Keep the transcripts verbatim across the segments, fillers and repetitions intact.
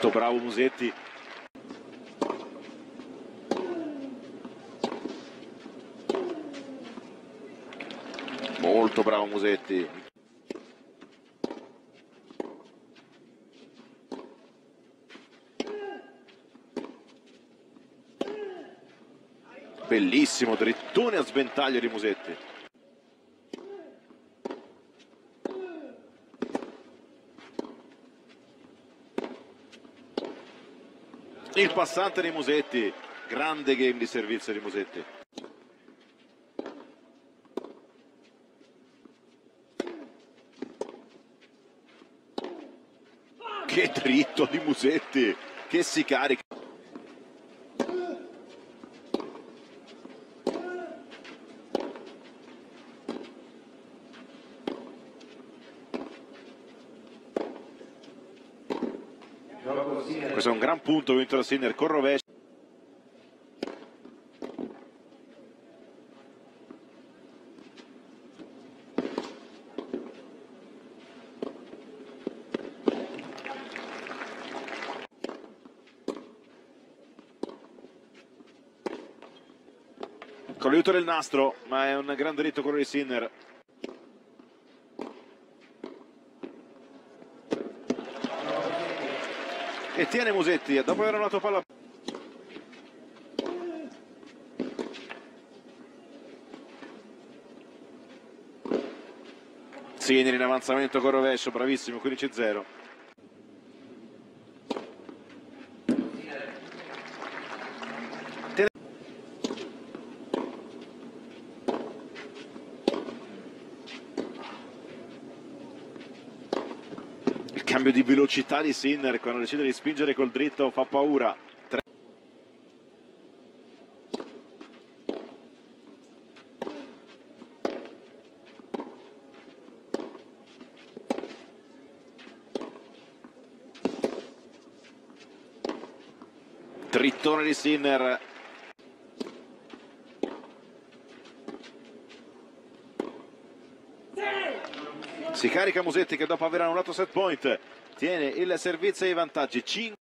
Molto bravo Musetti. Molto bravo Musetti. Bellissimo drittone a sventaglio di Musetti. Il passante di Musetti, grande game di servizio di Musetti. Che dritto di Musetti, che si carica. Questo è un gran punto vinto da Sinner con rovescio. Con l'aiuto del nastro, ma è un gran dritto quello di Sinner. E tiene Musetti, dopo aver andato palla. Sinner in avanzamento con rovescio, bravissimo, quindici a zero. Il cambio di velocità di Sinner quando decide di spingere col dritto fa paura. Tre. Drittone di Sinner. Si carica Musetti che dopo aver annullato set point tiene il servizio e i vantaggi. cinque.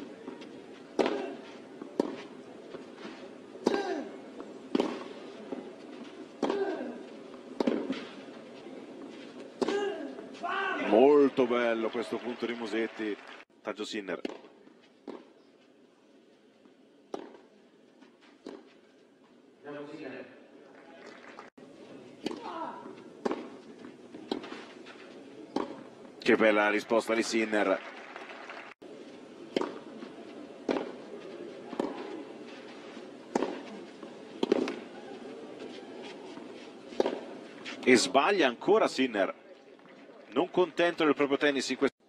Molto bello questo punto di Musetti. Vantaggio Sinner. Che bella risposta di Sinner. E sbaglia ancora Sinner. Non contento del proprio tennis in questo.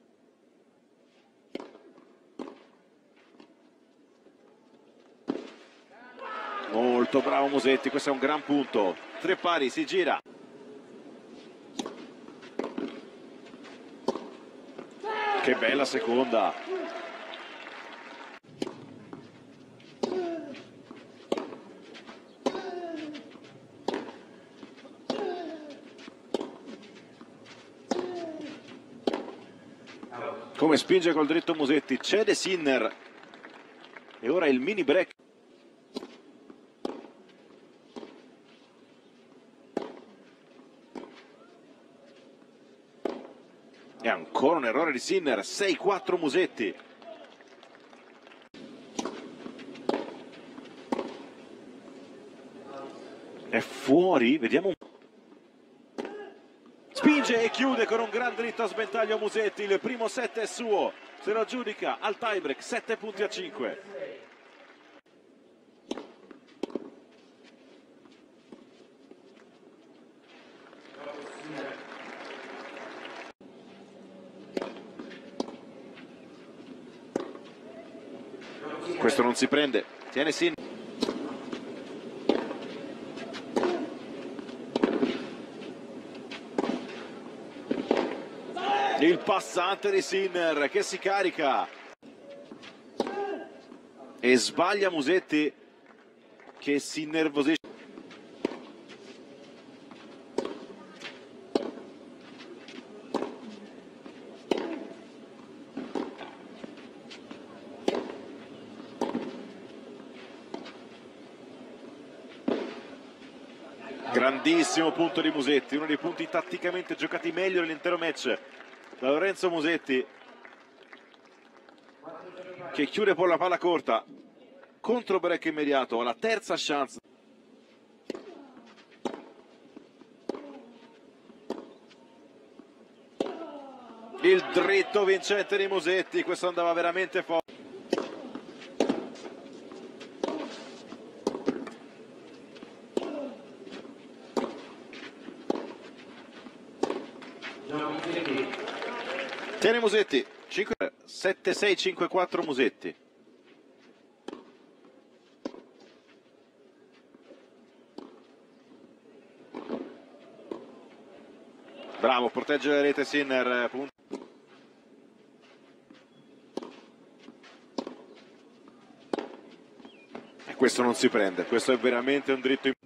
Molto bravo Musetti, questo è un gran punto. Tre pari, si gira. Che bella seconda. Come spinge col dritto Musetti, cede Sinner. E ora il mini break. E ancora un errore di Sinner, sei quattro Musetti. È fuori, vediamo un... Spinge e chiude con un gran dritto a sventaglio Musetti, il primo set è suo, se lo aggiudica al tiebreak, sette punti a cinque. Questo non si prende, tiene Sinner. Il passante di Sinner che si carica e sbaglia Musetti che si innervosisce. Grandissimo punto di Musetti, uno dei punti tatticamente giocati meglio nell'intero match da Lorenzo Musetti, che chiude poi la palla corta, contro break immediato, alla terza chance. Il dritto vincente di Musetti, questo andava veramente forte. Tiene Musetti, sette sei cinque quattro Musetti. Bravo, protegge la rete Sinner. E questo non si prende, questo è veramente un dritto in...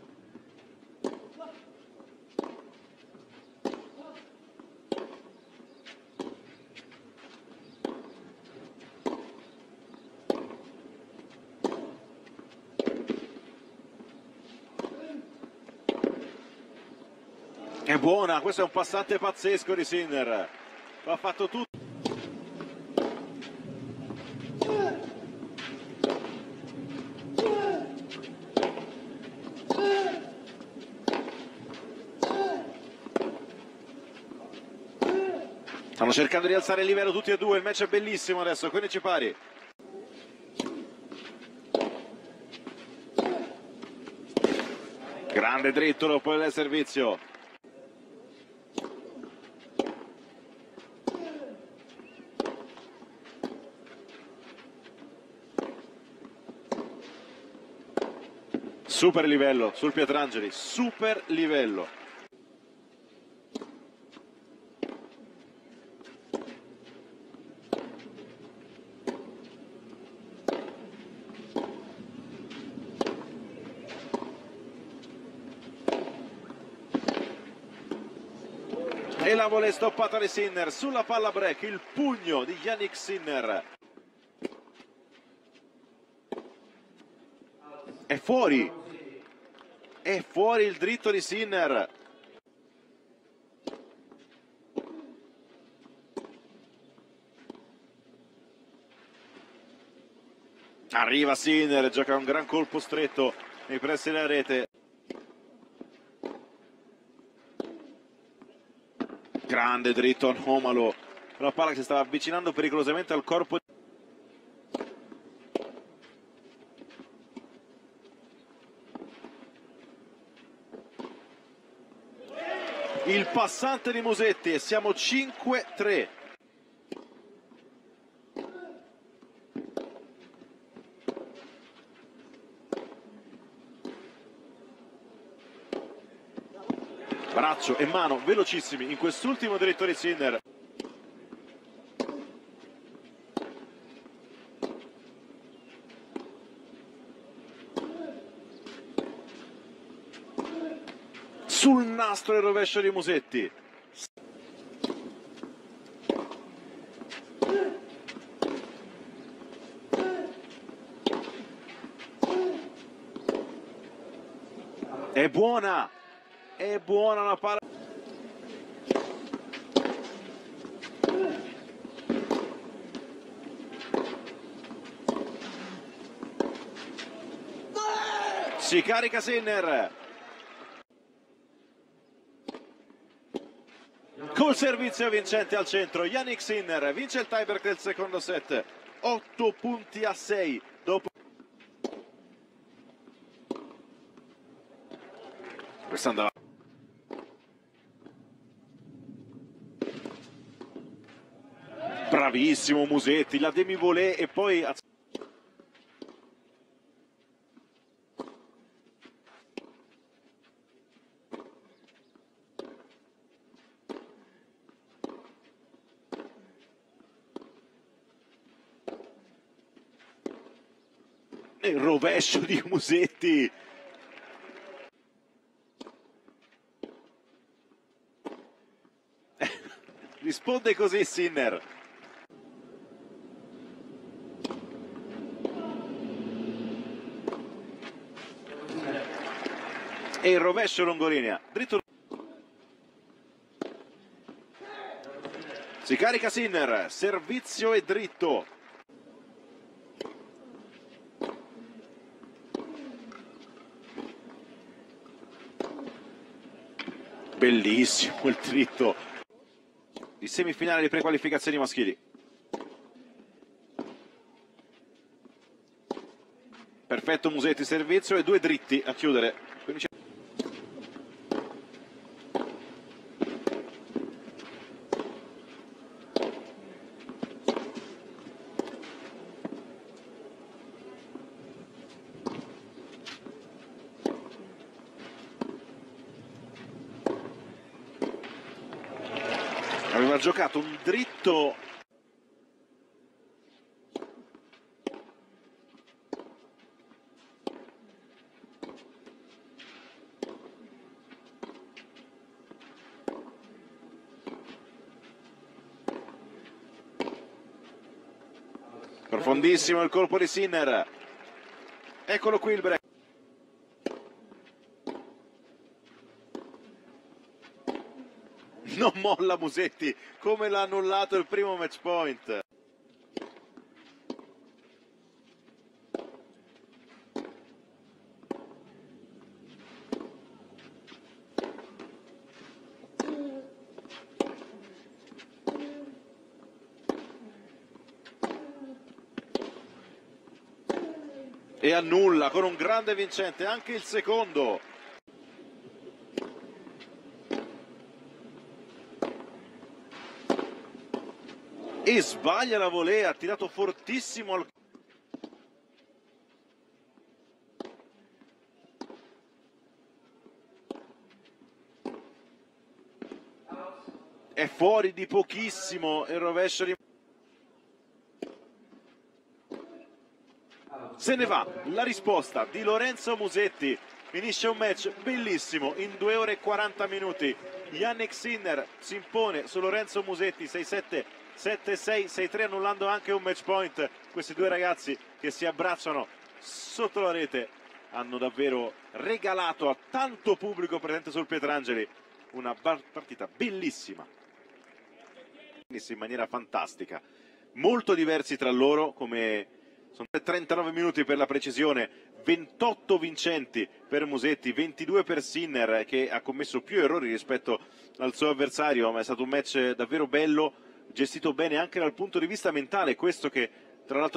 È buona, questo è un passante pazzesco di Sinner, lo ha fatto tutto. Stanno cercando di alzare il livello tutti e due, il match è bellissimo adesso, quindici pari. Grande dritto dopo il servizio. Super livello sul Pietrangeli, super livello. E la volley stoppata di Sinner sulla palla break, il pugno di Jannik Sinner. È fuori, è fuori il dritto di Sinner. Arriva Sinner, gioca un gran colpo stretto nei pressi della rete. Grande dritto anomalo, una palla che si stava avvicinando pericolosamente al corpo. Il passante di Musetti e siamo cinque tre. Braccio e mano velocissimi in quest'ultimo dritto di Sinner. Sul nastro il rovescio di Musetti. È buona, è buona la palla. Si carica Sinner. Col servizio vincente al centro, Jannik Sinner vince il tiebreak del secondo set, otto punti a sei dopo. Questa andava. Bravissimo Musetti, la demi-volée e poi... il rovescio di Musetti. Risponde così Sinner. e il rovescio lungolinea, dritto. Si carica Sinner, servizio e dritto. Bellissimo il dritto. Di semifinale di prequalificazioni maschili. Perfetto Musetti, servizio e due dritti a chiudere. Aveva giocato un dritto profondissimo il colpo di Sinner. Eccolo qui il break. Non molla Musetti, come l'ha annullato il primo match point. E annulla con un grande vincente anche il secondo. E sbaglia la volea, ha tirato fortissimo al... È fuori di pochissimo il rovescio di... Se ne va la risposta di Lorenzo Musetti. Finisce un match bellissimo in due ore e quaranta minuti. Jannik Sinner si impone su Lorenzo Musetti sei sette, sette sei, sei tre, annullando anche un match point. Questi due ragazzi che si abbracciano sotto la rete hanno davvero regalato a tanto pubblico presente sul Pietrangeli una partita bellissima, in maniera fantastica. Molto diversi tra loro, come sono trentanove minuti per la precisione, ventotto vincenti per Musetti, ventidue per Sinner che ha commesso più errori rispetto al suo avversario, ma è stato un match davvero bello, gestito bene anche dal punto di vista mentale, questo che tra l'altro